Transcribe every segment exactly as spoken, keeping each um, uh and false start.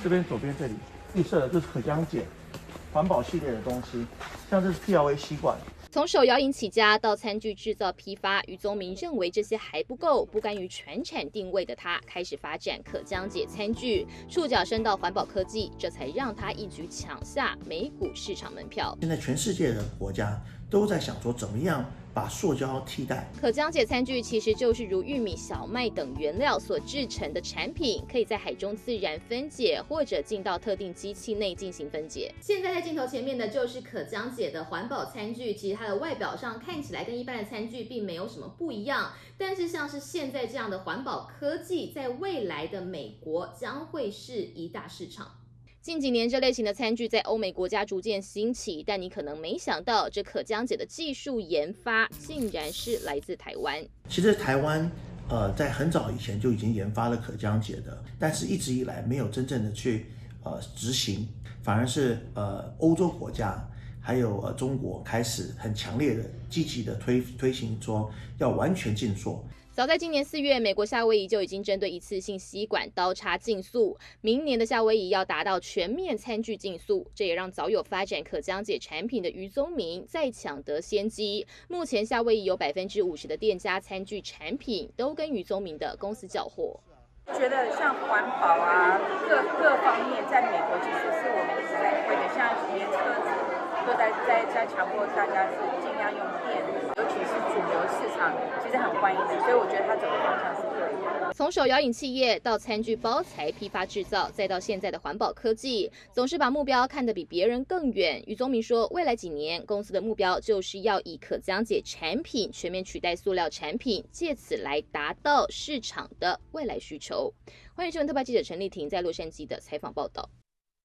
这边左边这里绿色的，这是可降解环保系列的东西，像这是 P L A 吸管。 从手摇饮起家到餐具制造批发，于宗明认为这些还不够，不甘于全产定位的他，开始发展可降解餐具，触角伸到环保科技，这才让他一举抢下美股市场门票。 现在全世界的国家都在想说，怎么样把塑胶替代。 可降解餐具其实就是如玉米、小麦等原料所制成的产品，可以在海中自然分解，或者进到特定机器内进行分解。现在在镜头前面的就是可降解的环保餐具，其实它的外表上看起来跟一般的餐具并没有什么不一样，但是像是现在这样的环保科技，在未来的美国将会是一大市场。近几年，这类型的餐具在欧美国家逐渐兴起，但你可能没想到，这可降解的技术研发竟然是来自台湾。 其实台湾，呃，在很早以前就已经研发了可降解的，但是一直以来没有真正的去呃执行，反而是呃欧洲国家还有呃中国开始很强烈的、积极的推推行说要完全禁塑。 早在今年四月，美国夏威夷就已经针对一次性吸管刀叉禁塑，明年的夏威夷要达到全面餐具禁塑，这也让早有发展可降解产品的于宗明再抢得先机。目前夏威夷有百分之五十的店家餐具产品都跟于宗明的公司交货。 觉得像环保啊，各各方面，在美国其实是我们一直在推的，像连车子都在在在强迫大家是尽量用电，尤其是主流市场其实很欢迎的，所以我觉得它整个方向是对的。 从手摇饮企业到餐具包材批发制造，再到现在的环保科技，总是把目标看得比别人更远。于宗明说，未来几年公司的目标就是要以可降解产品全面取代塑料产品，借此来达到市场的未来需求。欢迎新闻特派记者陈丽婷在洛杉矶的采访报道。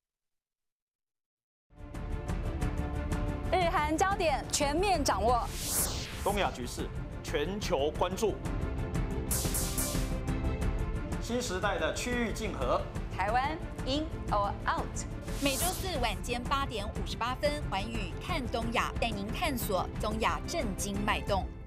日韩焦点全面掌握， 东亚局势全球关注，新时代的区域竞合， 台湾 in or out？ 每周四晚间八点五十八分，寰宇看东亚带您探索东亚政经脉动。